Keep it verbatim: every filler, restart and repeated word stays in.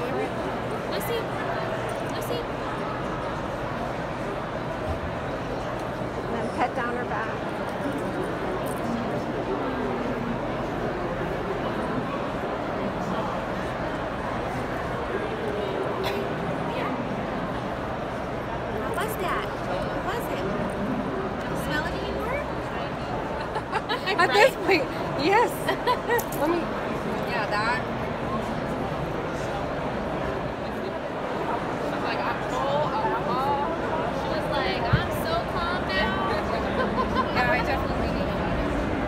offer it. Lucy, Lucy. And then pet down her back. How was that? How was it? Do you smell it anymore? At this point, yes. Let me. Yeah, that.